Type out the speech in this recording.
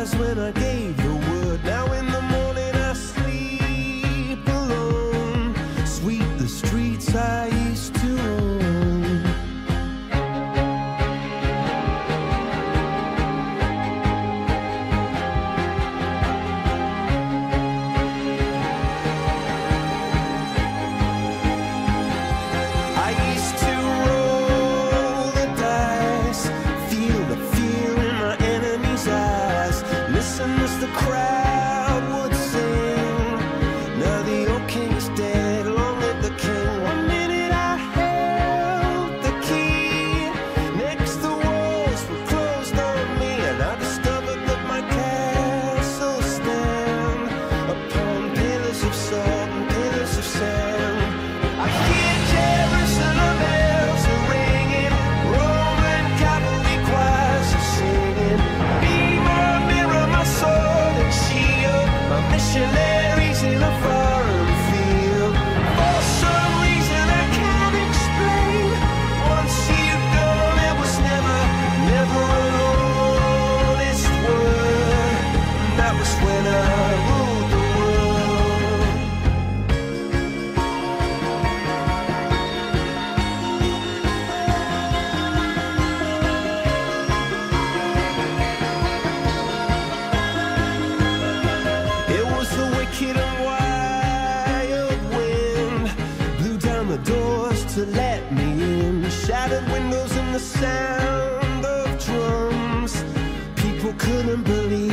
eyes when I gave the word. Now in the morning I sleep alone. Sweep the streets I used to own. I used to roll the dice, feel the fear in my enemy's eyes, listen as the crowd would sing. Now the old king is dead, long live the king. One minute I held the key, next the walls were closed on me, and I discovered that my castle stand upon pillars of salt and pillars of sand. I hear Jerusalem bells are ringing, Roman cavalry choirs are singing. Be my mirror, my sword and shield, my missionaries in a foreign field. For some reason I can't explain, once you've gone it was never, never an honest word. That was when I ruled the world. It was the wicked and wild wind, blew down the doors to let me in, shattered windows and the sound of drums. People couldn't believe